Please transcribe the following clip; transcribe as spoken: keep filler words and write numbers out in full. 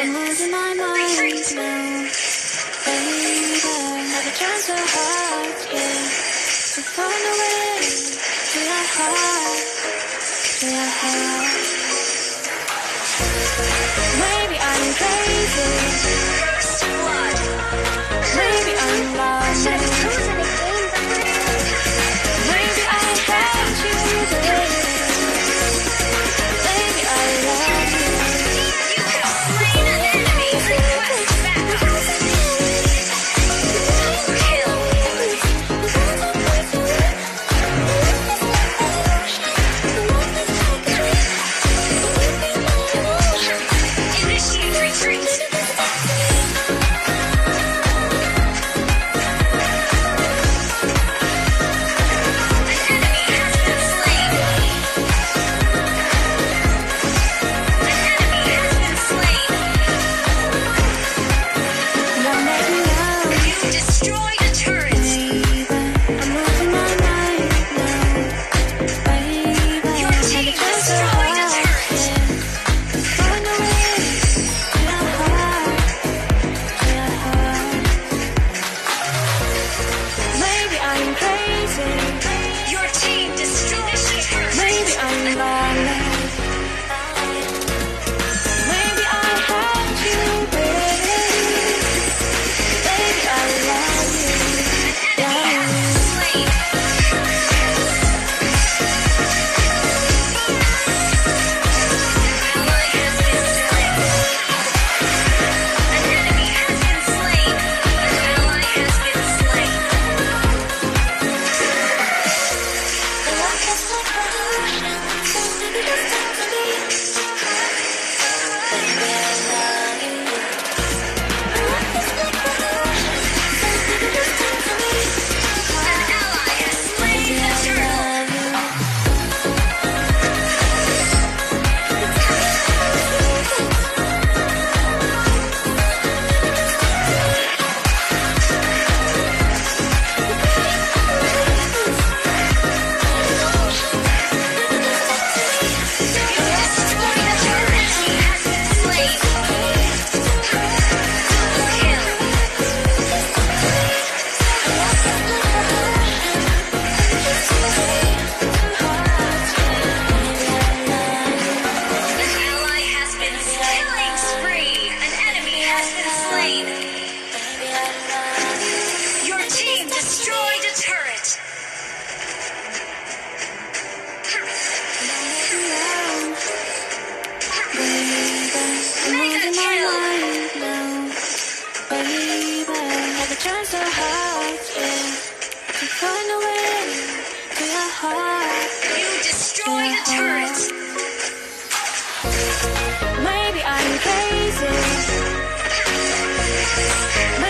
I'm losing my mind now, baby. Never tried so hard, yeah, to find a way to your heart, to your heart. Maybe I'm crazy, First blood. maybe I'm lost. Should have chosen a game better. Maybe I hate you, baby. Maybe I love you. You have slain an enemy. Request backup. Kill. Initiate retreat. Maybe I'm crazy.